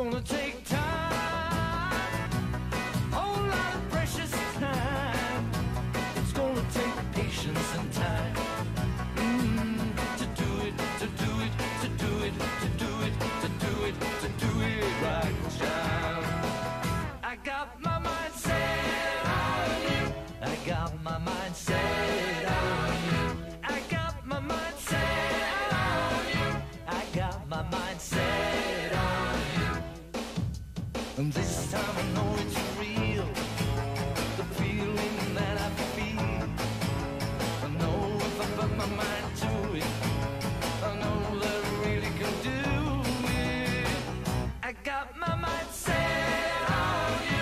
gonna take time, whole lot of precious time. It's gonna take patience and time to do it, to do it, to do it, to do it, to do it, to do it right, child. I got my mind set on you. I got my mind set on you. I got my mind set on you. I got my mind set on you. And this time I know it's real, the feeling that I feel. I know if I put my mind to it, I know that I really can do it. I got my mind set on you,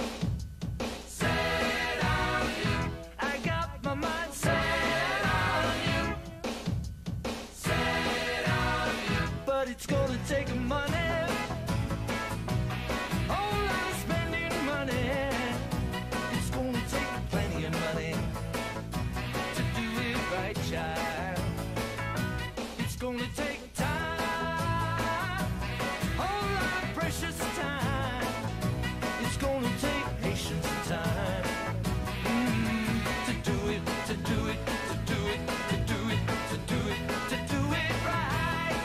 set on you. I got my mind set on you, set on you. But it's gonna take money, whole lot of spending money. It's gonna take plenty of money to do it right, child. It's gonna take time, whole lot of precious time. It's gonna take patience and time to do it, to do it, to do it, to do it, to do it, to do it right.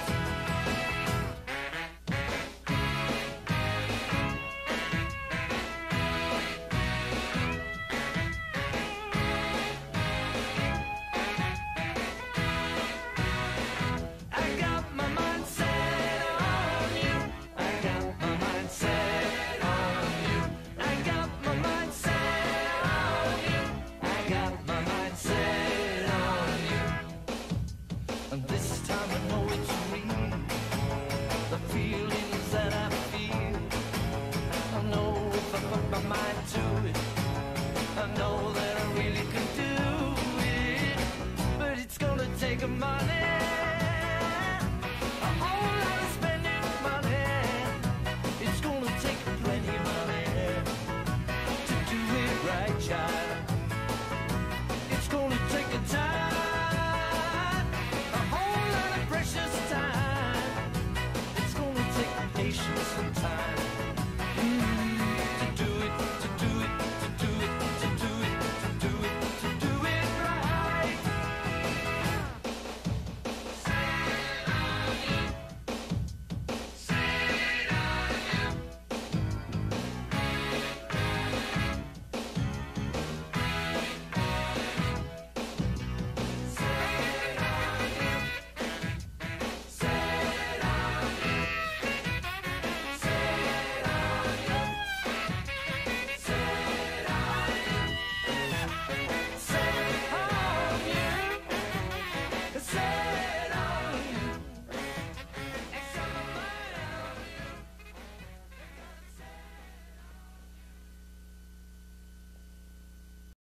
I got my mind set on you. I got my mind set on you. I got my mind set on you. I got my mind set on you. And this time I know it's real, the feelings that I feel. I know if I put my mind to it, I know that I really can do it. But it's gonna take money,